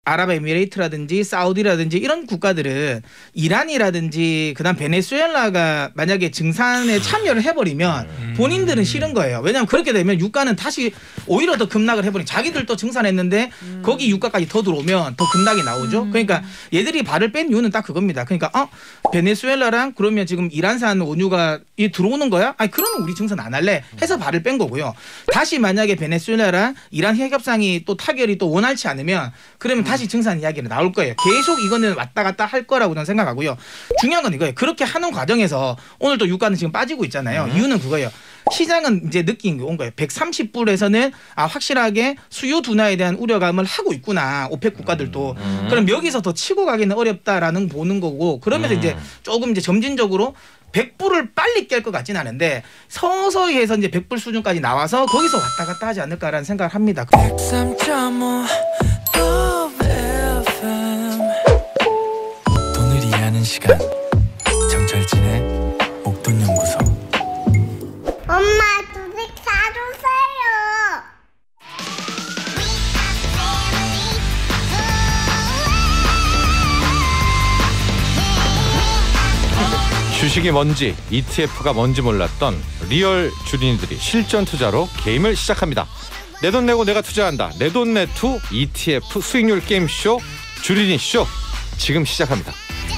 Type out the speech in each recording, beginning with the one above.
아랍에미레이트라든지 사우디라든지 이런 국가들은 이란이라든지 그다음 베네수엘라가 만약에 증산에 참여를 해버리면 본인들은 싫은 거예요. 왜냐하면 그렇게 되면 유가는 다시 오히려 더 급락을 해버리니 자기들도 증산했는데 거기 유가까지 더 들어오면 더 급락이 나오죠. 그러니까 얘들이 발을 뺀 이유는 딱 그겁니다. 그러니까 베네수엘라랑 그러면 지금 이란산 원유가 들어오는 거야? 아니 그러면 우리 증산 안 할래 해서 발을 뺀 거고요. 다시 만약에 베네수엘라랑 이란 핵협상이 또 타결이 또 원활치 않으면 그러면 다시 증산 이야기는 나올 거예요. 계속 이거는 왔다 갔다 할 거라고 저는 생각하고요. 중요한 건 이거예요. 그렇게 하는 과정에서 오늘도 유가는 지금 빠지고 있잖아요. 이유는 그거예요. 시장은 이제 느낀 게 온 거예요. 130불에서는 확실하게 수요 둔화에 대한 우려감을 하고 있구나. 오펙 국가들도. 그럼 여기서 더 치고 가기는 어렵다라는 보는 거고 그러면서 이제 조금 이제 점진적으로 100불을 빨리 깰 것 같진 않은데 서서히 해서 이제 100불 수준까지 나와서 거기서 왔다 갔다 하지 않을까라는 생각을 합니다. 103.5 돈을 이해하는 시간 정철진의 목돈연구소. 엄마 주식 사주세요. 주식이 뭔지 ETF가 뭔지 몰랐던 리얼 주린이들이 실전 투자로 게임을 시작합니다. 내 돈 내고 내가 투자한다. 내돈내투 ETF 수익률 게임쇼 주린이쇼 지금 시작합니다.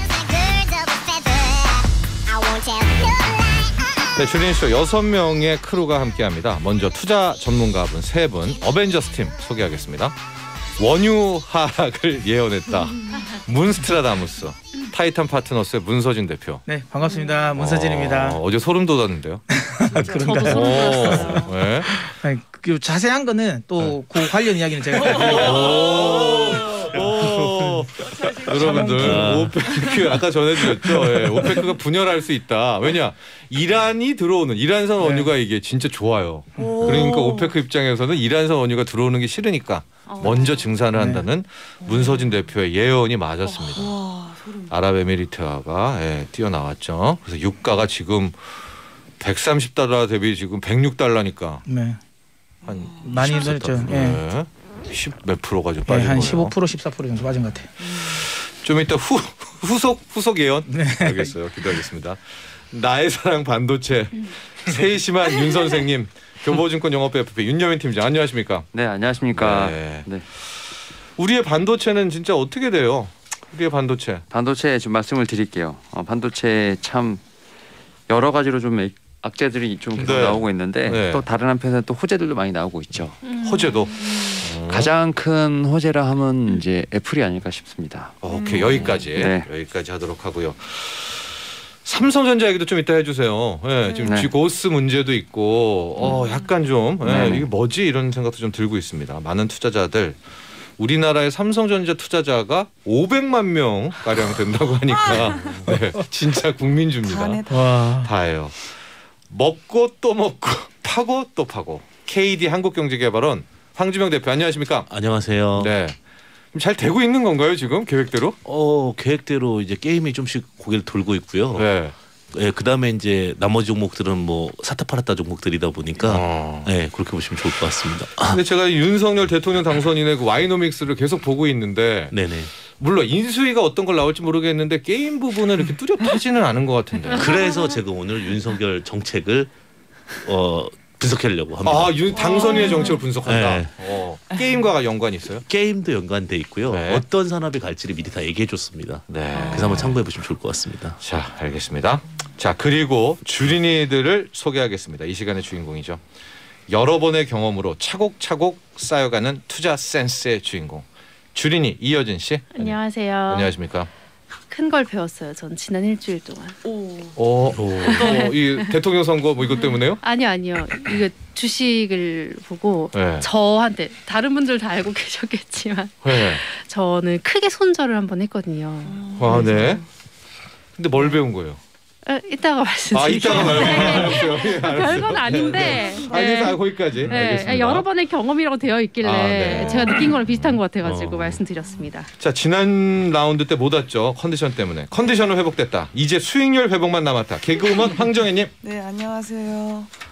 네, 주린이쇼 6명의 크루가 함께합니다. 먼저 투자 전문가분 3분 어벤져스 팀 소개하겠습니다. 원유 하락을 예언했다. 문스트라다무스 타이탄 파트너스의 문서진 대표. 네, 반갑습니다. 문서진입니다. 어제 소름 돋았는데요. 그런가요? 저도 소름 돋았어요. 네. 아니, 그 자세한 거는 또 그 관련 이야기는 제가 여러분들 오페크 아까 전해드렸죠. 예, 오페크가 분열할 수 있다. 왜냐 이란이 들어오는 이란산 원유가 이게 진짜 좋아요. 그러니까 오페크 입장에서는 이란산 원유가 들어오는 게 싫으니까 먼저 증산을 한다는 문서진 대표의 예언이 맞았습니다. 아랍에미리트가 뛰어나왔죠. 그래서 유가가 지금 130달러 대비 지금 106달러니까 네. 한 많이 늘었죠. 예. 10 몇 프로가 좀 빠진 한 거예요. 15% 14% 정도 빠진 것 같아요. 좀 이따 후속 예언 알겠어요. 기대하겠습니다. 나의 사랑 반도체 세심한 윤 선생님, 교보증권 영업 FP 윤여민 팀장 안녕하십니까? 네, 안녕하십니까? 네. 네. 우리의 반도체는 진짜 어떻게 돼요? 우리의 반도체. 반도체 좀 말씀을 드릴게요. 반도체 참 여러 가지로 좀 악재들이 좀 계속 나오고 있는데 또 다른 한편에서 또 호재들도 많이 나오고 있죠. 호재도 가장 큰 호재라 하면 이제 애플이 아닐까 싶습니다. 오케이 여기까지 네. 여기까지 하도록 하고요. 삼성전자 얘기도 좀 이따 해주세요. 네, 지금 G고스 문제도 있고 약간 좀 이게 뭐지 이런 생각도 좀 들고 있습니다. 많은 투자자들 우리나라의 삼성전자 투자자가 500만 명 가량 된다고 하니까 네, 진짜 국민주입니다. 다예요. 먹고 또 먹고 파고 또 파고 KD 한국경제개발원 황주명 대표 안녕하십니까? 안녕하세요. 네. 잘 되고 있는 건가요 지금 계획대로? 계획대로 이제 게임이 좀씩 고개를 돌고 있고요. 네. 네, 그다음에 이제 나머지 종목들은 뭐 사타 팔았다 종목들이다 보니까 네, 그렇게 보시면 좋을 것 같습니다. 근데 제가 윤석열 대통령 당선인의 그 와이노믹스를 계속 보고 있는데 네네. 물론 인수위가 어떤 걸 나올지 모르겠는데 게임 부분은 이렇게 뚜렷하지는 않은 것 같은데. 그래서 제가 오늘 윤석열 정책을 분석하려고 합니다. 당선인의 정책을 분석한다. 네. 게임과 연관이 있어요? 게임도 연관돼 있고요. 네. 어떤 산업이 갈지를 미리 다 얘기해 줬습니다. 네. 그래서 한번 참고해 보시면 좋을 것 같습니다. 자, 알겠습니다. 자, 그리고 주린이들을 소개하겠습니다. 이 시간의 주인공이죠. 여러 번의 경험으로 차곡차곡 쌓여가는 투자 센스의 주인공. 주린이 이여진 씨. 안녕하세요. 안녕하십니까? 큰 걸 배웠어요. 전 지난 일주일 동안. 이 대통령 선거 뭐 이것 때문에요? 아니요. 이거 주식을 보고 저한테 다른 분들 다 알고 계셨겠지만 저는 크게 손절을 한번 했거든요. 네. 근데 뭘 배운 거예요? 이따가 말씀드릴게요. 이따가 말씀드릴게요. 별건 아닌데. 알겠습니다. 거기까지. 알겠습니다. 여러 번의 경험이라고 되어 있길래 제가 느낀 거랑 비슷한 것 같아가지고 말씀드렸습니다. 자, 지난 라운드 때 못 왔죠. 컨디션 때문에. 컨디션은 회복됐다. 이제 수익률 회복만 남았다. 개그우먼 황정혜님. 네, 안녕하세요.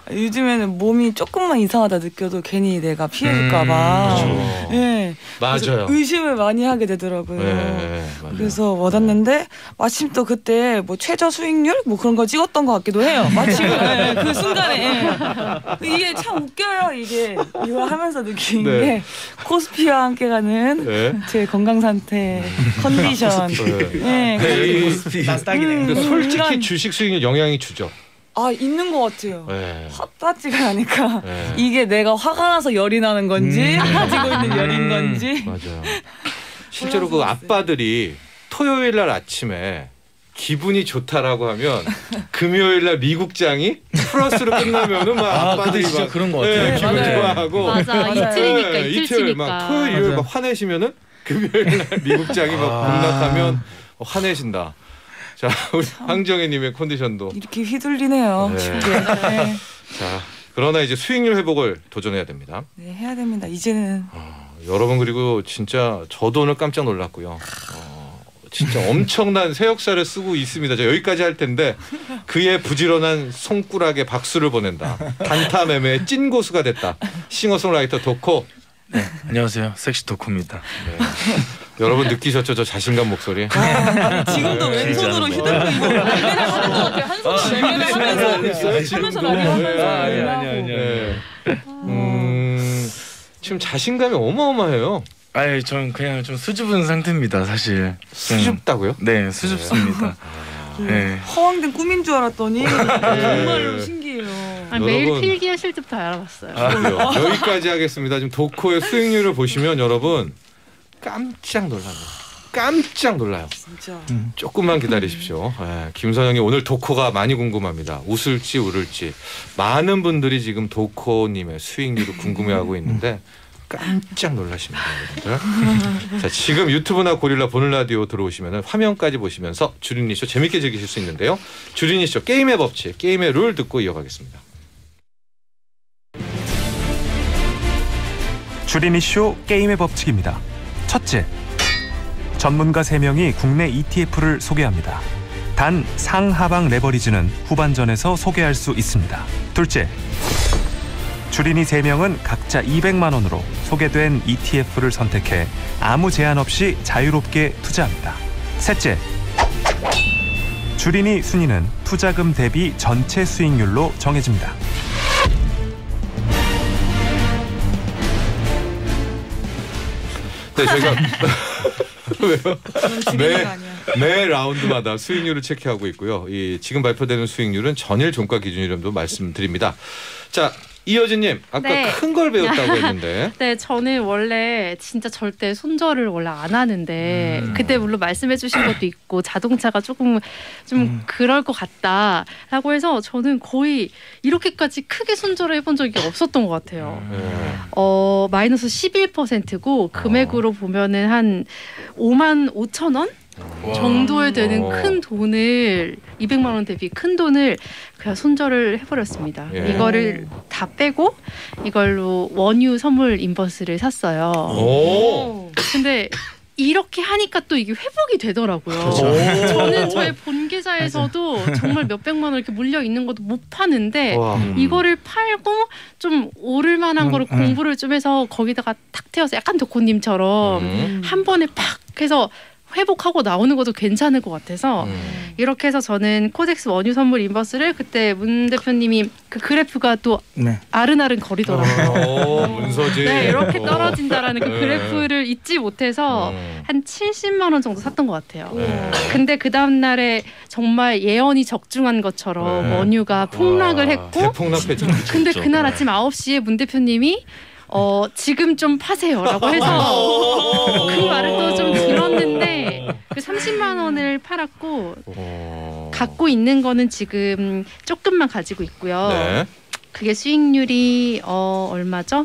요즘에는 몸이 조금만 이상하다 느껴도 괜히 내가 피해줄까봐. 네. 맞아요. 의심을 많이 하게 되더라고요. 그래서 받았는데 마침 또 그때 뭐 최저 수익률 뭐 그런 거 찍었던 것 같기도 해요. 마침 그 순간에 이게 참 웃겨요. 이게 이거 하면서 느낀 게 코스피와 함께 가는 제 건강 상태, 컨디션. 코스피 나스닥이네. 솔직히 주식 수익률 영향이 주죠. 있는 것 같아요. 헛받지가 않으니까 이게 내가 화가 나서 열이 나는 건지 가지고 있는 열인 건지. 맞아요. 실제로 그 아빠들이 토요일 날 아침에 기분이 좋다라고 하면 금요일 날 미국장이 플러스로 끝나면은 막 아빠들이 진짜 막 그런 것 같아요. 기분 좋아하고 맞아. 이틀이니까 이틀 막 토요일 막 화내시면은 금요일 날 미국장이 막 급락하면 화내신다. 자, 우리 황정혜님의 컨디션도 이렇게 휘둘리네요. 자, 그러나 이제 수익률 회복을 도전해야 됩니다. 네, 해야 됩니다. 이제는. 여러분 그리고 진짜 저도 오늘 깜짝 놀랐고요. 진짜 엄청난 새 역사를 쓰고 있습니다. 자, 여기까지 할 텐데 그의 부지런한 손가락에 박수를 보낸다. 단타 매매의 찐 고수가 됐다. 싱어송라이터 도코. 네, 안녕하세요. 섹시 도코입니다. 네. 여러분 느끼셨죠? 저 자신감 목소리. 지금도 왼손으로 휘둘리고 매매를 하는 것 같아요. 한 손으로 매매를 하면서 지금 자신감이 어마어마해요. 저는 그냥 좀 수줍은 상태입니다, 사실. 수줍다고요? 네, 수줍습니다. 허황된 꿈인 줄 알았더니 정말로 신기해요. 매일 필기하실 때부터 알아봤어요. 여기까지 하겠습니다. 지금 도코의 수익률을 보시면 여러분 깜짝 놀랍니다. 깜짝 놀라요. 진짜. 조금만 기다리십시오. 김선영이 오늘 도코가 많이 궁금합니다. 웃을지 울을지. 많은 분들이 지금 도코님의 수익률을 궁금해하고 있는데 깜짝 놀라십니다, 여러분들. 자, 지금 유튜브나 고릴라 보는 라디오 들어오시면 화면까지 보시면서 주린이쇼 재밌게 즐기실 수 있는데요. 주린이쇼 게임의 법칙, 게임의 룰 듣고 이어가겠습니다. 주린이쇼 게임의 법칙입니다. 첫째, 전문가 3명이 국내 ETF를 소개합니다. 단 상하방 레버리지는 후반전에서 소개할 수 있습니다. 둘째, 주린이 3명은 각자 200만 원으로 소개된 ETF를 선택해 아무 제한 없이 자유롭게 투자합니다. 셋째, 주린이 순위는 투자금 대비 전체 수익률로 정해집니다. 네, 저희가 매 라운드마다 수익률을 체크하고 있고요. 지금 발표되는 수익률은 전일 종가 기준이름도 말씀드립니다. 자, 이여진님 아까 큰 걸 배웠다고 했는데. 네, 저는 원래 진짜 절대 손절을 원래 안 하는데 그때 물론 말씀해주신 것도 있고 자동차가 조금 좀 그럴 것 같다라고 해서 저는 거의 이렇게까지 크게 손절을 해본 적이 없었던 것 같아요. 마이너스 11%고 금액으로 보면은 한 5만 5천 원? 정도에 되는 큰 돈을 200만 원 대비 큰 돈을 그냥 손절을 해버렸습니다. 이거를 다 빼고 이걸로 원유 선물 인버스를 샀어요. 근데 이렇게 하니까 또 이게 회복이 되더라고요. 저는 저의 본 계좌에서도 정말 몇백만 원 이렇게 물려 있는 것도 못 파는데 이거를 팔고 좀 오를 만한 거를 공부를 좀 해서 거기다가 탁 태워서 약간 도코님처럼 한 번에 팍 해서 회복하고 나오는 것도 괜찮을 것 같아서 이렇게 해서 저는 코덱스 원유 선물 인버스를 그때 문 대표님이 그 그래프가 또 아른아른 거리더라고요. 문서지. 네, 이렇게 떨어진다라는 그 그래프를 잊지 못해서 한 70만 원 정도 샀던 것 같아요. 근데 그 다음 날에 정말 예언이 적중한 것처럼 원유가 폭락을 했고 대폭락했죠. 근데 그날 아침 9시에 문 대표님이 지금 좀 파세요라고 해서 그 말을 또 좀 들었는데 그 30만 원을 팔았고 갖고 있는 거는 지금 조금만 가지고 있고요. 네. 그게 수익률이 얼마죠?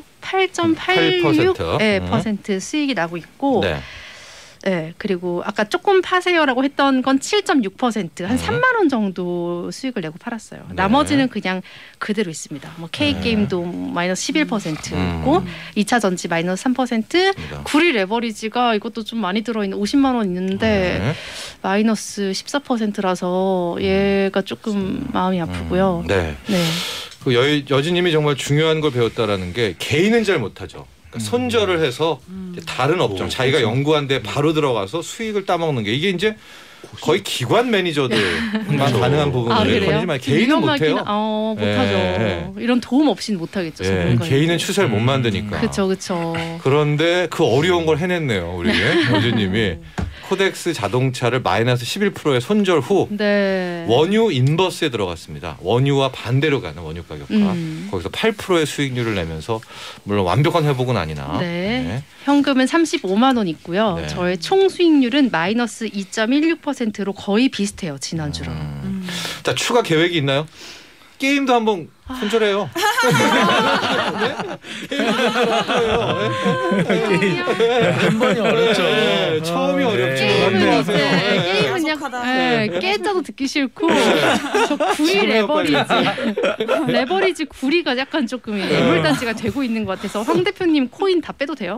8.86% 퍼센트 수익이 나고 있고 네, 그리고 아까 조금 파세요라고 했던 건 7.6% 한 3만 원 정도 수익을 내고 팔았어요. 나머지는 그냥 그대로 있습니다. 뭐 K게임도 마이너스 11% 있고 2차 전지 마이너스 3%, 구리 레버리지가 이것도 좀 많이 들어있는 50만 원 있는데 마이너스 14%라서 얘가 조금 마음이 아프고요. 네. 그 여진님이 정말 중요한 걸 배웠다라는 게 개인은 잘 못하죠. 그러니까 손절을 해서 다른 업종 자기가 연구한 데 바로 들어가서 수익을 따먹는 게 이게 이제 거의 기관 매니저들만 가능한 부분이지만 개인은 못해요. 못하죠. 이런 도움 없이는 못하겠죠. 개인은 추세를 못 만드니까. 그렇죠. 그런데 그 어려운 걸 해냈네요. 우리 여진님이. 코덱스 자동차를 마이너스 11%의 손절 후 원유 인버스에 들어갔습니다. 원유와 반대로 가는 원유 가격과 거기서 8%의 수익률을 내면서 물론 완벽한 회복은 아니나 현금은 35만 원 있고요. 저의 총 수익률은 마이너스 2.16%로 거의 비슷해요. 지난주랑. 자, 추가 계획이 있나요? 게임도 한번 손절해요. 한 번이 어렵죠. 처음이 어렵죠. 게임은 약간 깨짜도 듣기 싫고 저 구리 레버리지 구리가 약간 조금 애물단지가 되고 있는 것 같아서 황 대표님 코인 다 빼도 돼요?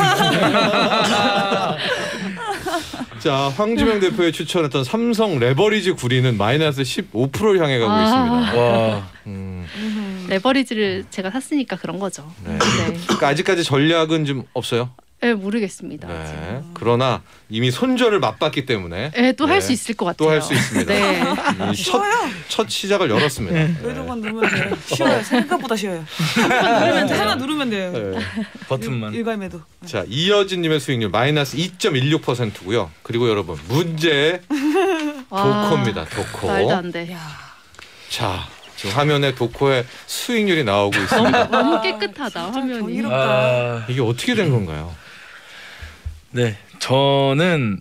자, 황주명 대표의 추천했던 삼성 레버리지 구리는 마이너스 15%를 향해 가고 있습니다. 와. 레버리지를 제가 샀으니까 그런 거죠. 그러니까 아직까지 전략은 좀 없어요? 네, 모르겠습니다. 그러나 이미 손절을 맛봤기 때문에 또 할 수 있을 것 같아요. 또 할 수 있습니다. 첫 시작을 열었습니다. 외도만 누르면 돼요. 쉬워요. 생각보다 쉬워요. 하나 누르면 돼요. 버튼만. 일괄매도. 자, 이여진님의 수익률 마이너스 2.16%고요. 그리고 여러분 문제 도코입니다. 도코. 말도 안 돼. 자, 지금 화면에 도코의 수익률이 나오고 있습니다. 너무 깨끗하다 화면이. 이게 어떻게 된 건가요? 네, 저는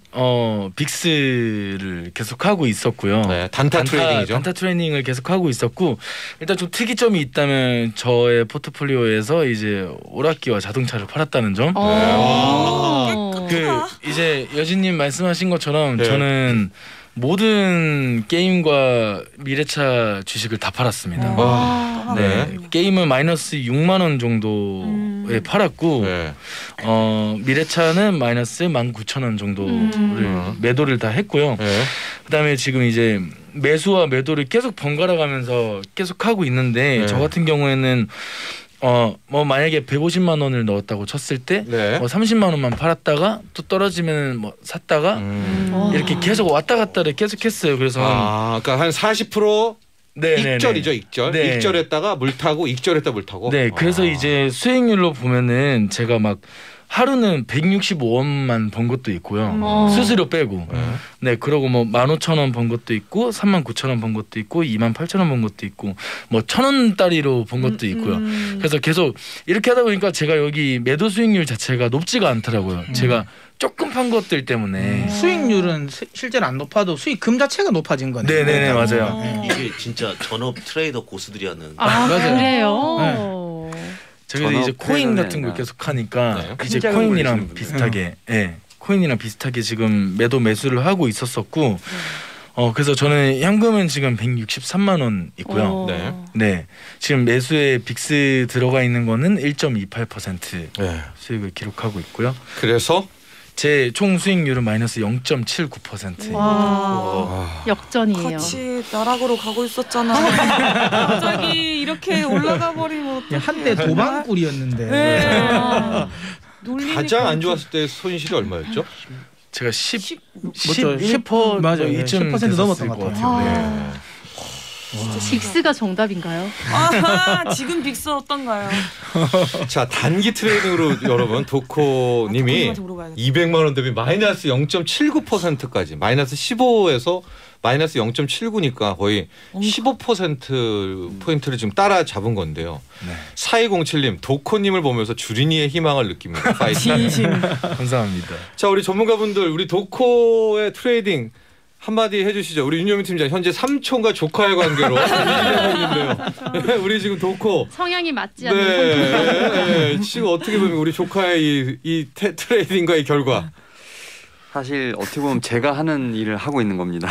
빅스를 계속 하고 있었고요. 단타 트레이딩이죠. 단타 트레이딩을 계속 하고 있었고 일단 좀 특이점이 있다면 저의 포트폴리오에서 이제 오락기와 자동차를 팔았다는 점. 이제 여진님 말씀하신 것처럼 저는 모든 게임과 미래차 주식을 다 팔았습니다. 게임은 마이너스 6만 원 정도에 팔았고 미래차는 마이너스 19,000원 정도를 매도를 다 했고요. 그다음에 지금 이제 매수와 매도를 계속 번갈아 가면서 계속 하고 있는데 저 같은 경우에는 뭐 만약에 150만 원을 넣었다고 쳤을 때 30만 원만 팔았다가 또 떨어지면 뭐 샀다가 이렇게 계속 왔다 갔다를 계속 했어요. 그래서 그러니까 한 40% 익절이죠, 익절. 익절했다가 물 타고 익절했다 물 타고. 네, 그래서 이제 수익률로 보면은 제가 막 하루는 165원만 번 것도 있고요. 수수료 빼고. 네, 그러고 뭐 15,000원 번 것도 있고 39,000원 번 것도 있고 28,000원 번 것도 있고 뭐 1,000원짜리로 번 것도 있고요. 그래서 계속 이렇게 하다 보니까 제가 여기 매도 수익률 자체가 높지가 않더라고요. 제가 조금 판 것들 때문에 수익률은 실제로 안 높아도 수익금 자체가 높아진 거네요. 네네네, 맞아요. 이게 진짜 전업 트레이더 고수들이 하는. 맞아요. 그래요. 제가 이제 코인 같은 걸 계속 하니까 이제 코인이랑 비슷하게 코인이랑 비슷하게 지금 매도 매수를 하고 있었었고 그래서 저는 현금은 지금 163만 원 있고요. 네. 지금 매수에 빅스 들어가 있는 거는 1.28% 수익을 기록하고 있고요. 그래서 제 총 수익률은 마이너스 0.79%. 역전이에요. 같이 나락으로 가고 있었잖아. 갑자기 이렇게 올라가 버리면 한때 도망꾼이었는데. 가장 안 좋았을 때 손실이 얼마였죠? 제가 10% 맞아요. 10% 넘었던 것 같아요. 빅스가 정답인가요? 지금 빅스 어떤가요? 자, 단기 트레이딩으로 여러분 도코님이 200만 원 대비 마이너스 0.79%까지 마이너스 15에서 마이너스 0.79니까 거의 15% 포인트를 지금 따라잡은 건데요. 4207님 도코님을 보면서 주린이의 희망을 느낍니다. 진심. 감사합니다. 자, 우리 전문가분들 우리 도코의 트레이딩 한마디 해주시죠. 우리 윤여민 팀장 현재 삼촌과 조카의 관계로 있는데요. 우리 지금 도코 성향이 맞지 않는 지금 어떻게 보면 우리 조카의 이 트레이딩과의 결과. 사실 어떻게 보면 제가 하는 일을 하고 있는 겁니다.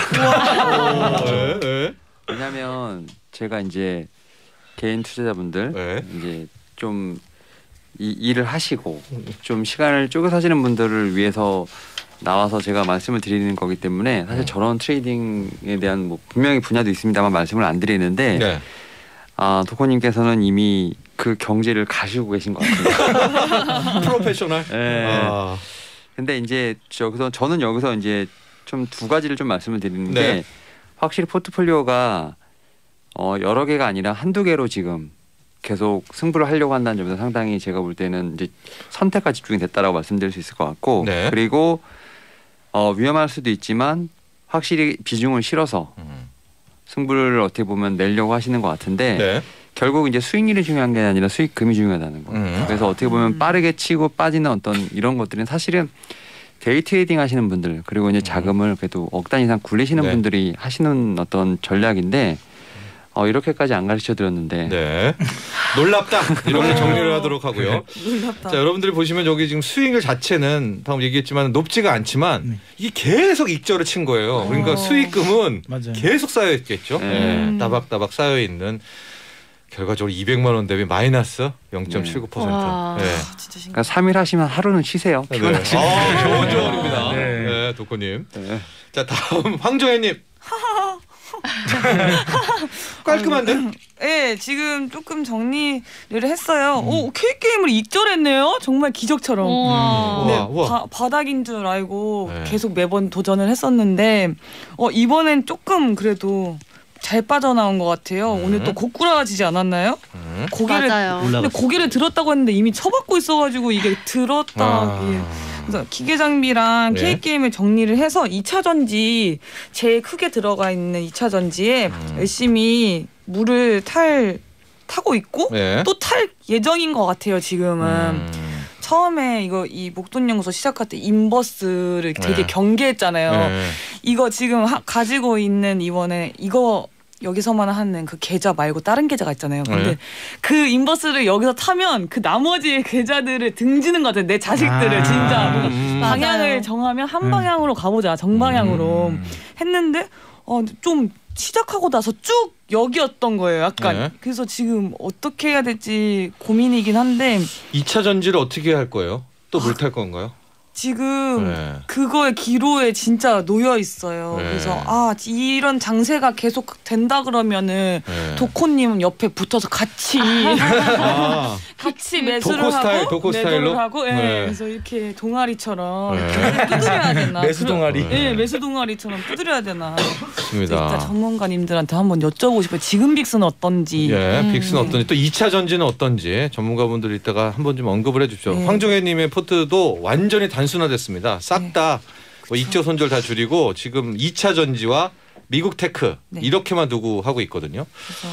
왜냐하면 제가 이제 개인 투자자분들 이제 좀 이 일을 하시고 좀 시간을 쪼개서 하시는 분들을 위해서 나와서 제가 말씀을 드리는 거기 때문에 사실 저런 트레이딩에 대한 뭐 분명히 분야도 있습니다만 말씀을 안 드리는데 도코님께서는 이미 그 경지를 가시고 계신 것 같아요. 프로페셔널. 네. 근데 이제 저는 여기서 이제 좀 두 가지를 좀 말씀을 드리는 게 확실히 포트폴리오가 여러 개가 아니라 한두 개로 지금 계속 승부를 하려고 한다는 점에서 상당히 제가 볼 때는 이제 선택과 집중이 됐다라고 말씀드릴 수 있을 것 같고 그리고 위험할 수도 있지만 확실히 비중을 실어서 승부를 어떻게 보면 내려고 하시는 것 같은데 결국 이제 수익률이 중요한 게 아니라 수익금이 중요하다는 거. 그래서 어떻게 보면 빠르게 치고 빠지는 어떤 이런 것들은 사실은 데이 트레이딩 하시는 분들 그리고 이제 자금을 그래도 억 단위 이상 굴리시는 분들이 하시는 어떤 전략인데 이렇게까지 안 가르쳐 드렸는데 놀랍다 이렇게 정리를 하도록 하고요. 놀랍다. 자 여러분들이 보시면 여기 지금 수익률 자체는 방금 얘기했지만 높지가 않지만 이게 계속 익절을 친 거예요. 그러니까 수익금은 계속 쌓여 있겠죠. 따박따박 쌓여 있는. 결과적으로 200만 원 대비 마이너스 0.79%. 그러니까 3일 하시면 하루는 쉬세요. 좋은 조언입니다. 도코님. 자 다음 황정혜님. 깔끔한데? 네, 지금 조금 정리를 했어요. K게임을 익절했네요. 정말 기적처럼. 바닥인 줄 알고 계속 매번 도전을 했었는데 이번엔 조금 그래도 잘 빠져나온 것 같아요. 오늘 또 고꾸라지지 않았나요? 근데 고개를 들었다고 했는데 이미 쳐박고 있어가지고 이게 들었다. 그래서 기계 장비랑 K게임을 정리를 해서 2차 전지 제일 크게 들어가 있는 2차 전지에 열심히 물을 타고 있고 또 탈 예정인 것 같아요. 지금은. 처음에 이 목돈연구소 시작할 때 인버스를 되게 경계했잖아요. 이거 지금 가지고 있는 이번에 이거 여기서만 하는 그 계좌 말고 다른 계좌가 있잖아요. 근데 그 인버스를 여기서 타면 그 나머지 계좌들을 등지는 것 같아요. 내 자식들을 진짜 방향을 정하면 한 방향으로 가보자. 정방향으로 했는데 좀 시작하고 나서 쭉 여기였던 거예요. 약간. 그래서 지금 어떻게 해야 될지 고민이긴 한데 2차 전지를 어떻게 할 거예요? 또 물 탈 건가요? 지금 그거의 기로에 진짜 놓여 있어요. 그래서 이런 장세가 계속 된다 그러면은 도코님은 옆에 붙어서 같이 매수를 하고 매도를 하고 그래서 이렇게 동아리처럼 두드려야 되나? 매수 동아리. 매수 동아리처럼 두드려야 되나? 좋습니다. 진짜 전문가님들한테 한번 여쭤보고 싶어요. 지금 빅스는 어떤지. 빅스는 어떤지 또 2차 전지는 어떤지 전문가분들 이따가 한번 좀 언급을 해주십시오. 황정혜님의 포트도 완전히 단순화됐습니다. 싹 다 익절 손절 다 줄이고 지금 2차 전지와 미국 테크 이렇게만 두고 하고 있거든요.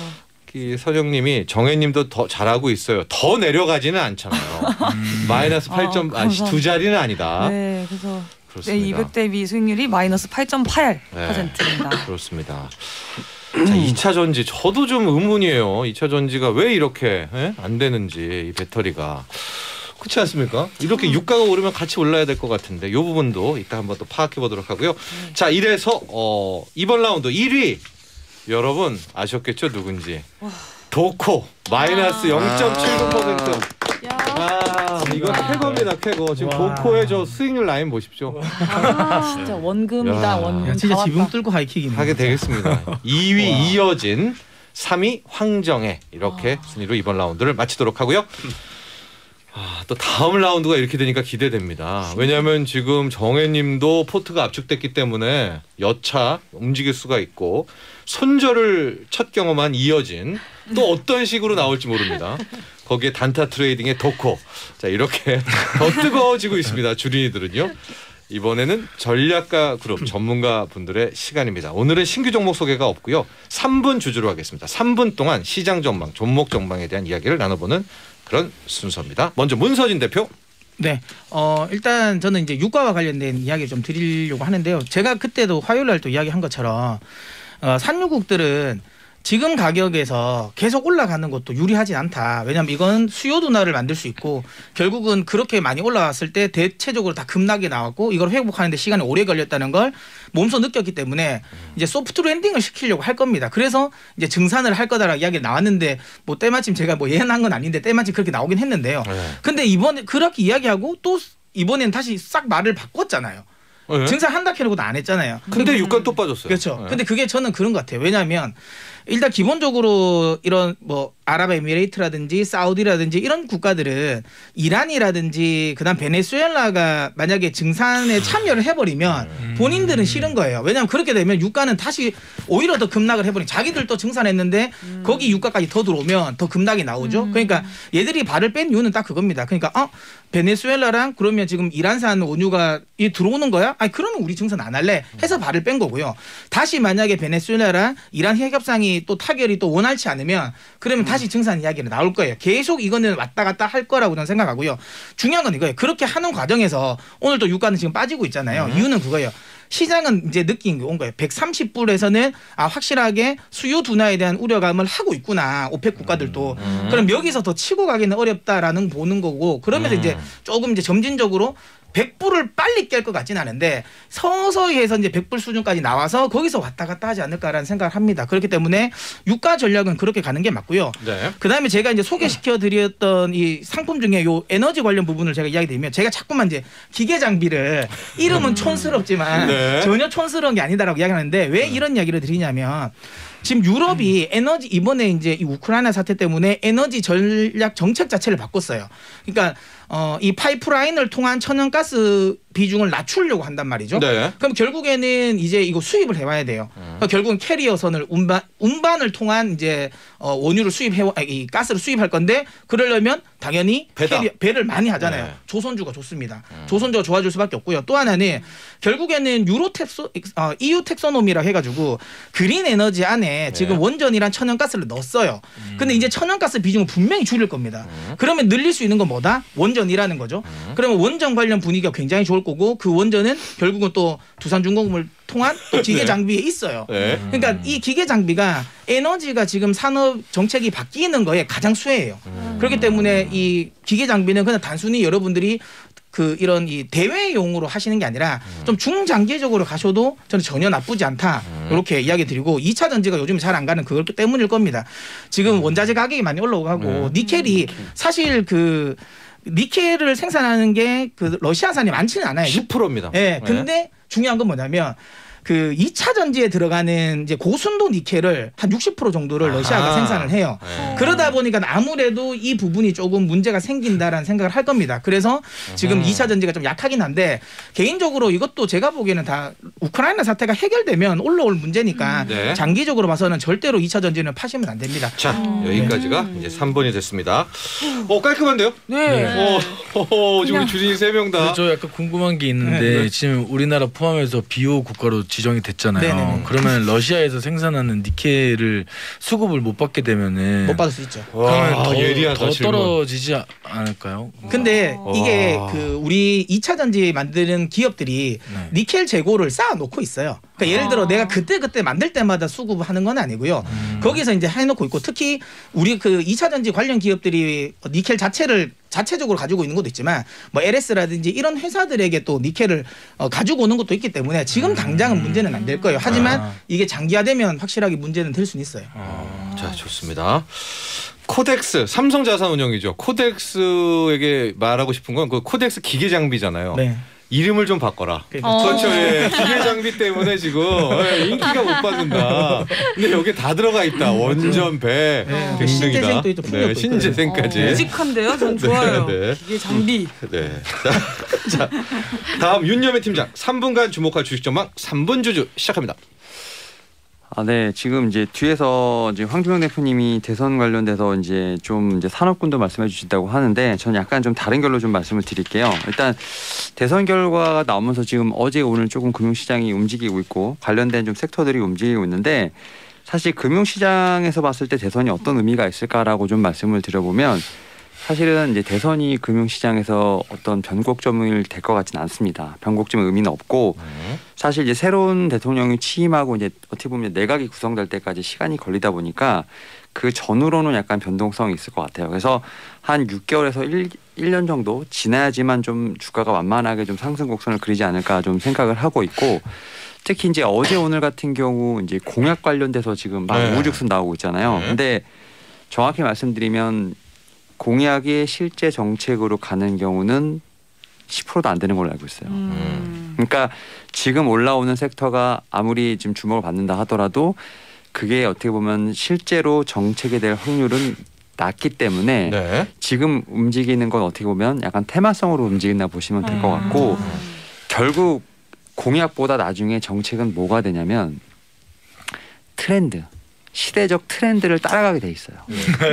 선영님이 정혜님도 더 잘하고 있어요. 더 내려가지는 않잖아요. 마이너스 8점 두 자리는 아니다. 네, 그래서 그렇습니다. 200 대비 수익률이 마이너스 8.8%입니다. 그렇습니다. 자, 2차 전지 저도 좀 의문이에요. 2차 전지가 왜 이렇게 안 되는지 이 배터리가. 그렇지 않습니까? 이렇게 유가가 오르면 같이 올라야 될 것 같은데 이 부분도 이따 한번 또 파악해 보도록 하고요. 자, 이래서 이번 라운드 1위 여러분 아셨겠죠? 누군지. 도코 마이너스 0.79%. 이거 쾌거입니다. 쾌거. 지금 도코의 저 수익률 라인 보십시오. 진짜 원금이다. 원금. 진짜 지붕 뚫고 하이킥이네. 하게 되겠습니다. 2위 이어진, 3위 황정혜 이렇게 순위로 이번 라운드를 마치도록 하고요. 또 다음 라운드가 이렇게 되니까 기대됩니다. 왜냐하면 지금 정혜님도 포트가 압축됐기 때문에 여차 움직일 수가 있고 손절을 첫 경험한 이어진 또 어떤 식으로 나올지 모릅니다. 거기에 단타 트레이딩의 도코. 자, 이렇게 더 뜨거워지고 있습니다. 주린이들은요. 이번에는 전략가 그룹 전문가 분들의 시간입니다. 오늘은 신규 종목 소개가 없고요. 3분 주주로 하겠습니다. 3분 동안 시장 전망, 종목 전망에 대한 이야기를 나눠보는 그런 순서입니다. 먼저 문서진 대표. 네, 일단 저는 이제 유가와 관련된 이야기 좀 드리려고 하는데요. 제가 그때도 화요일 날 또 이야기한 것처럼 산유국들은 지금 가격에서 계속 올라가는 것도 유리하진 않다. 왜냐하면 이건 수요 둔화를 만들 수 있고 결국은 그렇게 많이 올라왔을 때 대체적으로 다 급락이 나왔고 이걸 회복하는 데 시간이 오래 걸렸다는 걸 몸소 느꼈기 때문에 이제 소프트 랜딩을 시키려고 할 겁니다. 그래서 이제 증산을 할 거다라고 이야기가 나왔는데 뭐 때마침 제가 뭐 예언한 건 아닌데 때마침 그렇게 나오긴 했는데요. 근데 이번에 그렇게 이야기하고 또 이번엔 다시 싹 말을 바꿨잖아요. 네. 증산한다 해놓고도 안 했잖아요. 근데 유가 또 빠졌어요. 그렇죠. 네. 근데 그게 저는 그런 것 같아요. 왜냐하면 일단 기본적으로 이런 뭐 아랍에미레이트라든지 사우디라든지 이런 국가들은 이란이라든지 그다음 베네수엘라가 만약에 증산에 참여를 해버리면 본인들은 싫은 거예요. 왜냐하면 그렇게 되면 유가는 다시 오히려 더 급락을 해버리니 자기들도 증산했는데 거기 유가까지 더 들어오면 더 급락이 나오죠. 그러니까 얘들이 발을 뺀 이유는 딱 그겁니다. 그러니까 베네수엘라랑 그러면 지금 이란산 원유가 들어오는 거야? 아니 그러면 우리 증산 안 할래 해서 발을 뺀 거고요. 다시 만약에 베네수엘라랑 이란 핵협상이 또 타결이 또 원활치 않으면 그러면 다시 증산 이야기는 나올 거예요. 계속 이거는 왔다 갔다 할 거라고 저는 생각하고요. 중요한 건 이거예요. 그렇게 하는 과정에서 오늘 또 유가는 지금 빠지고 있잖아요. 이유는 그거예요. 시장은 이제 느낀 게 온 거예요. 130불에서는 확실하게 수요 둔화에 대한 우려감을 하고 있구나. 오펙 국가들도. 그럼 여기서 더 치고 가기는 어렵다라는 보는 거고 그러면서 이제 조금 이제 점진적으로 100불을 빨리 깰 것 같진 않은데 서서히 해서 이제 100불 수준까지 나와서 거기서 왔다 갔다 하지 않을까라는 생각을 합니다. 그렇기 때문에 유가 전략은 그렇게 가는 게 맞고요. 네. 그다음에 제가 이제 소개시켜 드렸던 이 상품 중에 요 에너지 관련 부분을 제가 이야기 드리면 제가 자꾸만 이제 기계 장비를 이름은 촌스럽지만 네. 전혀 촌스러운 게 아니다라고 이야기하는데 왜 이런 이야기를 드리냐면 지금 유럽이 에너지 이번에 이제 이 우크라이나 사태 때문에 에너지 전략 정책 자체를 바꿨어요. 그러니까 이 파이프라인을 통한 천연가스 비중을 낮추려고 한단 말이죠. 네. 그럼 결국에는 이제 이거 수입을 해와야 돼요. 그러니까 결국은 캐리어선을 운반을 통한 이제 원유를 이 가스를 수입할 건데 그러려면 당연히 배를 많이 하잖아요. 네. 조선주가 좋습니다. 조선주가 좋아질 수밖에 없고요. 또 하나는 결국에는 EU 텍소노미라고 해가지고 그린 에너지 안에 지금 원전이란 천연가스를 넣었어요. 근데 이제 천연가스 비중을 분명히 줄일 겁니다. 그러면 늘릴 수 있는 건 뭐다? 원전이라는 거죠. 그러면 원전 관련 분위기가 굉장히 좋을 거고 그 원전은 결국은 또 두산중공업을 통한 또 기계 장비에 있어요. 네. 그러니까 이 기계 장비가 에너지가 지금 산업 정책이 바뀌는 거에 가장 수혜예요. 그렇기 때문에 이 기계 장비는 그냥 단순히 여러분들이 이런 이 대외용으로 하시는 게 아니라 좀 중장기적으로 가셔도 저는 전혀 나쁘지 않다. 이렇게 이야기 드리고 2차 전지가 요즘 잘 안 가는 그것 때문일 겁니다. 지금 원자재 가격이 많이 올라오고 니켈이 사실 니켈을 생산하는 게 러시아산이 많지는 않아요. 10%입니다. 네, 근데 중요한 건 뭐냐면 2차 전지에 들어가는 이제 고순도 니켈을 한 60% 정도를 러시아가 생산을 해요. 네. 그러다 보니까 아무래도 이 부분이 조금 문제가 생긴다라는 생각을 할 겁니다. 그래서 지금 2차 전지가 좀 약하긴 한데 개인적으로 이것도 제가 보기에는 다 우크라이나 사태가 해결되면 올라올 문제니까 네. 장기적으로 봐서는 절대로 2차 전지는 파시면 안 됩니다. 자, 여기까지가 이제 3번이 됐습니다. 깔끔한데요? 네. 지금 주진이 3명 다. 저 약간 궁금한 게 있는데 지금 우리나라 포함해서 비호 국가로 지정이 됐잖아요. 네네네. 그러면 러시아에서 생산하는 니켈을 수급을 못 받게 되면은 못 받을 수 있죠. 그러면 예리하다, 더 질문. 떨어지지 않을까요? 근데 이게 우리 2차 전지 만드는 기업들이 니켈 재고를 쌓아놓고 있어요. 그러니까 예를 들어 내가 그때 만들 때마다 수급하는 건 아니고요. 거기서 이제 해놓고 있고 특히 우리 2차 전지 관련 기업들이 니켈 자체적으로 가지고 있는 것도 있지만 뭐 LS라든지 이런 회사들에게 또 니켈을 가지고 오는 것도 있기 때문에 지금 당장은 문제는 안 될 거예요. 하지만 이게 장기화되면 확실하게 문제는 될 수는 있어요. 자, 좋습니다. 코덱스, 삼성자산운용이죠. 코덱스에게 말하고 싶은 건 그 코덱스 기계 장비잖아요. 네. 이름을 좀 바꿔라. 그렇죠. 기계 장비 때문에 지금 인기가 못 받는다. 근데 여기 다 들어가 있다. 원전, 배, 등등이다. 신재생도 있죠. 네, 신재생까지. 묵직한데요? 전 좋아요. 네. 기계 장비. 네. 자, 다음 윤여매 팀장 3분간 주목할 주식 전망 3분 주주 시작합니다. 네. 지금 이제 뒤에서 이제 황주명 대표님이 대선 관련돼서 이제 좀 이제 산업군도 말씀해 주신다고 하는데 저는 약간 좀 다른 결로 좀 말씀을 드릴게요. 일단 대선 결과가 나오면서 지금 어제 오늘 조금 금융시장이 움직이고 있고 관련된 좀 섹터들이 움직이고 있는데 사실 금융시장에서 봤을 때 대선이 어떤 의미가 있을까라고 좀 말씀을 드려보면 사실은 이제 대선이 금융시장에서 어떤 변곡점이 될 것 같지는 않습니다. 변곡점의 의미는 없고 사실 이제 새로운 대통령이 취임하고 이제 어떻게 보면 내각이 구성될 때까지 시간이 걸리다 보니까 그 전후로는 약간 변동성이 있을 것 같아요. 그래서 한 6개월에서 1년 정도 지나야지만 좀 주가가 완만하게 좀 상승 곡선을 그리지 않을까 좀 생각을 하고 있고 특히 이제 어제 오늘 같은 경우 이제 공약 관련돼서 지금 막 우후죽순 나오고 있잖아요. 근데 정확히 말씀드리면 공약이 실제 정책으로 가는 경우는 10%도 안 되는 걸로 알고 있어요. 그러니까 지금 올라오는 섹터가 아무리 지금 주목을 받는다 하더라도 그게 어떻게 보면 실제로 정책이 될 확률은 낮기 때문에 네. 지금 움직이는 건 어떻게 보면 약간 테마성으로 움직인다 보시면 될 것 같고 결국 공약보다 나중에 정책은 뭐가 되냐면 트렌드, 시대적 트렌드를 따라가게 돼 있어요.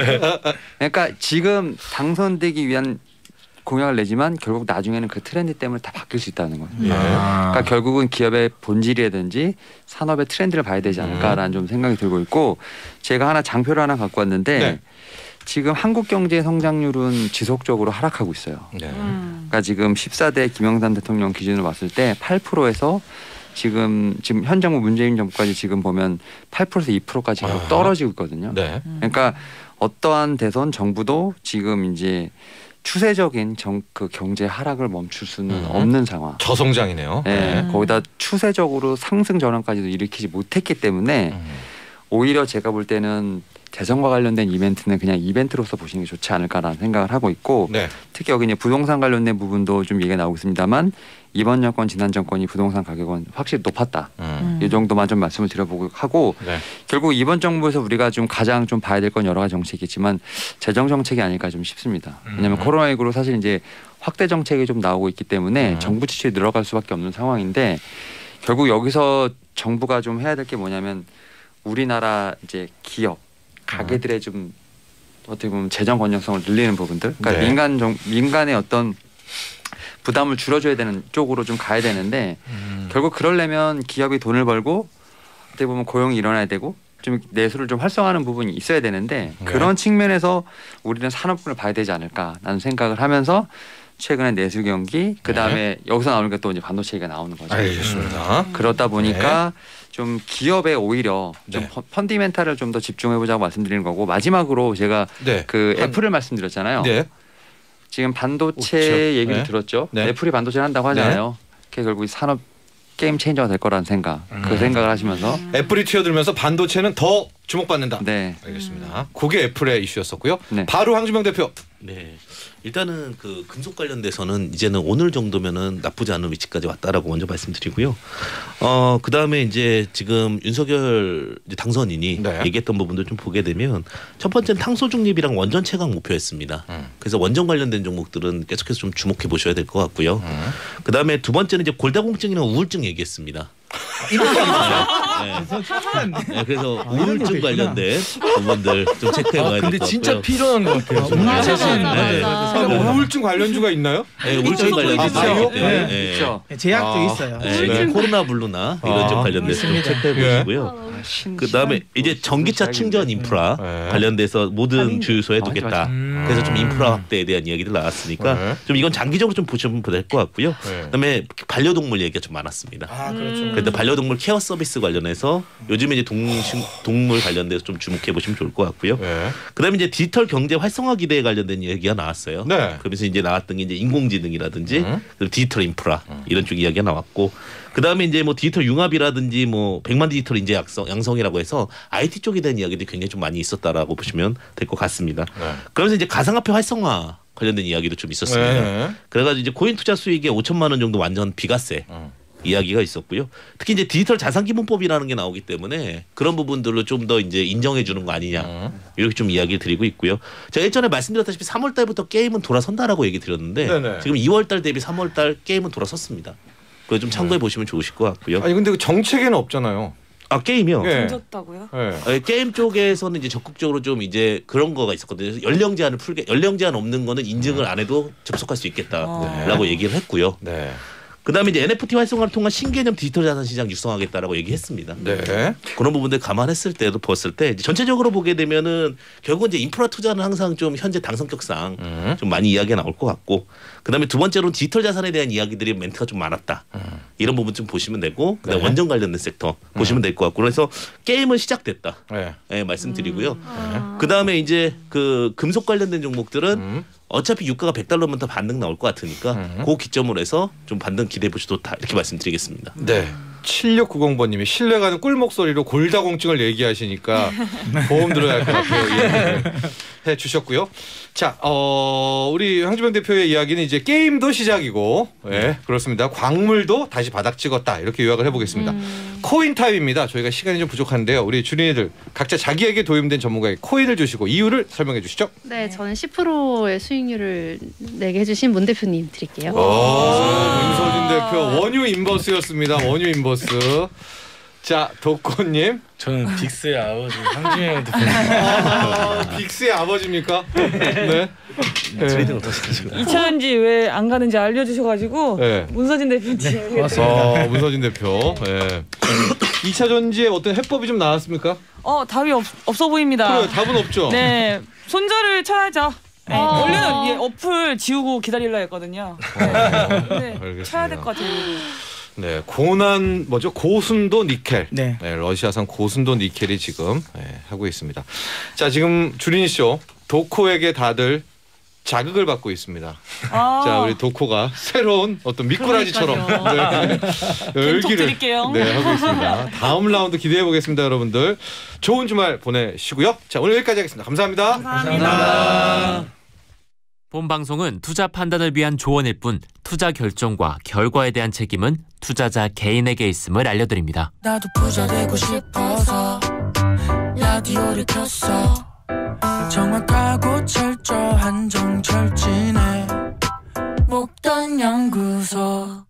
그러니까 지금 당선되기 위한 공약을 내지만 결국 나중에는 그 트렌드 때문에 다 바뀔 수 있다는 거예요. 그러니까 결국은 기업의 본질이라든지 산업의 트렌드를 봐야 되지 않을까라는 좀 생각이 들고 있고 제가 하나 장표를 하나 갖고 왔는데 네. 지금 한국 경제 성장률은 지속적으로 하락하고 있어요. 네. 그러니까 지금 14대 김영삼 대통령 기준으로 봤을 때 8%에서 지금 현 정부 문재인 정부까지 지금 보면 8%에서 2%까지 계속 떨어지고 있거든요. 네. 그러니까 어떠한 대선 정부도 지금 이제 추세적인 그 경제 하락을 멈출 수는 없는 상황. 저성장이네요. 네, 거기다 추세적으로 상승 전환까지도 일으키지 못했기 때문에 오히려 제가 볼 때는 대선과 관련된 이벤트는 그냥 이벤트로서 보시는 게 좋지 않을까라는 생각을 하고 있고 네. 특히 여기 이제 부동산 관련된 부분도 좀 얘기가 나오고 있습니다만 이번 정권 지난 정권이 부동산 가격은 확실히 높았다. 이 정도만 좀 말씀을 드려보고 하고 네. 결국 이번 정부에서 우리가 좀 가장 좀 봐야 될 건 여러 가지 정책이지만 재정 정책이 아닐까 좀 싶습니다. 왜냐하면 코로나19로 사실 이제 확대 정책이 좀 나오고 있기 때문에 정부 지출이 늘어갈 수밖에 없는 상황인데 결국 여기서 정부가 좀 해야 될 게 뭐냐면 우리나라 이제 기업 가게들의 좀 어떻게 보면 재정 건전성을 늘리는 부분들, 그러니까 네. 민간의 어떤 부담을 줄여줘야 되는 쪽으로 좀 가야 되는데 결국 그러려면 기업이 돈을 벌고 어떻게 보면 고용이 일어나야 되고 좀 내수를 좀 활성화하는 부분이 있어야 되는데 네. 그런 측면에서 우리는 산업군을 봐야 되지 않을까라는 생각을 하면서 최근에 내수 경기 그 다음에 네. 여기서 나오는 게 또 이제 반도체 얘기가 나오는 거죠. 알겠습니다. 그러다 보니까 네. 좀 기업에 오히려 좀 네. 펀디멘탈을 좀 더 집중해보자고 말씀드리는 거고 마지막으로 제가 네. 그 애플을 말씀드렸잖아요. 네. 지금 반도체 그렇죠. 얘기를 네. 들었죠. 네. 애플이 반도체를 한다고 하잖아요. 네. 그게 결국 산업 게임 체인저가 될 거라는 생각 그 생각을 하시면서 애플이 튀어들면서 반도체는 더 주목받는다. 네. 알겠습니다. 그게 애플의 이슈였었고요. 네. 바로 황주명 대표. 네. 일단은 그 금속 관련돼서는 이제는 오늘 정도면은 나쁘지 않은 위치까지 왔다라고 먼저 말씀드리고요. 그 다음에 이제 지금 윤석열 이제 당선인이 네. 얘기했던 부분들 좀 보게 되면 첫 번째는 탄소 중립이랑 원전 채광 목표였습니다. 그래서 원전 관련된 종목들은 계속해서 좀 주목해 보셔야 될 것 같고요. 그 다음에 두 번째는 이제 골다공증이나 우울증 얘기했습니다. 네, 그래서 우울증 관련된 부분들 좀 체크해 봐야 될 것 같고요. 근데 진짜 필요한 것 같아요. 우울증 관련주가 있나요? 네, 우울증 관련주 있죠. 제약도 있어요. 네, 코로나 블루나 이런 쪽 관련돼서 좀 체크해 보시고요. 그다음에 이제 전기차 충전 인프라 관련돼서 모든 주유소에 두겠다. 그래서 좀 인프라 확대에 대한 이야기들 나왔으니까 좀 이건 장기적으로 좀 보시면 될 것 같고요. 그다음에 반려동물 얘기가 좀 많았습니다. 그렇죠. 그런데 반려동물 케어 서비스 관련해서 요즘에 이제 동물 관련돼서 좀 주목해 보시면 좋을 것 같고요. 그다음에 이제 디지털 경제 활성화 기대에 관련된 얘기가 나왔어요. 네. 그러면서 이제 나왔던 게 이제 인공지능이라든지 디지털 인프라 이런 쪽 이야기가 나왔고, 그다음에 이제 뭐 디지털 융합이라든지 뭐 100만 디지털 인재 양성이라고 해서 IT 쪽에 대한 이야기들이 굉장히 좀 많이 있었다라고 보시면 될 것 같습니다. 네. 그러면서 이제 가상화폐 활성화 관련된 이야기도 좀 있었습니다. 네. 그래가지고 이제 코인 투자 수익의 5천만 원 정도 완전 비과세. 이야기가 있었고요. 특히 이제 디지털 자산 기본법이라는 게 나오기 때문에 그런 부분들로 좀 더 이제 인정해 주는 거 아니냐 이렇게 좀 이야기를 드리고 있고요. 제가 예전에 말씀드렸다시피 3월 달부터 게임은 돌아선다라고 얘기 드렸는데 네네. 지금 2월 달 대비 3월 달 게임은 돌아섰습니다. 그거 좀 참고해 보시면 좋으실 것 같고요. 아니 근데 그 정책에는 없잖아요. 아 게임이요? 던졌다고요? 네. 게임 쪽에서는 이제 적극적으로 좀 이제 그런 거가 있었거든요. 연령 제한 없는 거는 인증을 안 해도 접속할 수 있겠다라고 얘기를 했고요. 네. 그다음에 이제 NFT 활성화를 통한 신개념 디지털 자산 시장 육성하겠다라고 얘기했습니다. 네. 그런 부분들 감안했을 때도 봤을 때 전체적으로 보게 되면은 결국은 이제 인프라 투자는 항상 좀 현재 당성격상 좀 많이 이야기가 나올 것 같고, 그다음에 두 번째로는 디지털 자산에 대한 이야기들이 멘트가 좀 많았다. 이런 부분 좀 보시면 되고, 그다음에 원전 관련된 섹터 보시면 될 것 같고, 그래서 게임은 시작됐다. 네, 말씀드리고요. 그다음에 이제 그 금속 관련된 종목들은 어차피 유가가 $100면 더 반등 나올 것 같으니까 그 기점으로 해서 좀 반등 기대해 보셔도 좋다 이렇게 말씀드리겠습니다. 네. 7690번님이 신뢰 가는 꿀 목소리로 골다공증을 얘기하시니까 보험 들어야 할 것 같아요. 해주셨고요. 자, 우리 황주병 대표의 이야기는 이제 게임도 시작이고, 예, 그렇습니다. 광물도 다시 바닥 찍었다 이렇게 요약을 해보겠습니다. 코인 타임입니다. 저희가 시간이 좀 부족한데요. 우리 주린이들 각자 자기에게 도움된 전문가에게 코인을 주시고 이유를 설명해 주시죠. 네, 저는 10%의 수익률을 내게 해주신 문 대표님 드릴게요. 문서진 대표 원유 인버스였습니다. 원유 인버스. 자, 덕권님. 저는 빅스의 아버지 황준영 대표님. 빅스의 아버지입니까? 네. 트레이딩 어떠시죠? 2차전지 왜 안 가는지 알려주셔가지고 네. 문서진 대표님. 맞습니다. 문서진 대표. 네. 2차 전지에 어떤 해법이 좀 나왔습니까? 답이 없어 보입니다. 그래, 답은 없죠. 네, 손절을 쳐야죠. 네. 원래는 이게 어플 지우고 기다리려 했거든요. 네, 쳐야 될 것 같아요. 네, 고순도 니켈. 네, 러시아산 고순도 니켈이 지금 하고 있습니다. 자, 지금 주린이 쇼 도코에게 다들 자극을 받고 있습니다. 자, 우리 도코가 새로운 어떤 미꾸라지처럼 열기를 하고 있습니다. 다음 라운드 기대해 보겠습니다, 여러분들. 좋은 주말 보내시고요. 자, 오늘 여기까지 하겠습니다. 감사합니다. 감사합니다. 본 방송은 투자 판단을 위한 조언일 뿐 투자 결정과 결과에 대한 책임은 투자자 개인에게 있음을 알려드립니다. 나도 부자 되고 싶어서 라디오를 켰어. 정확하고 철저한 정철진의 목돈 연구소.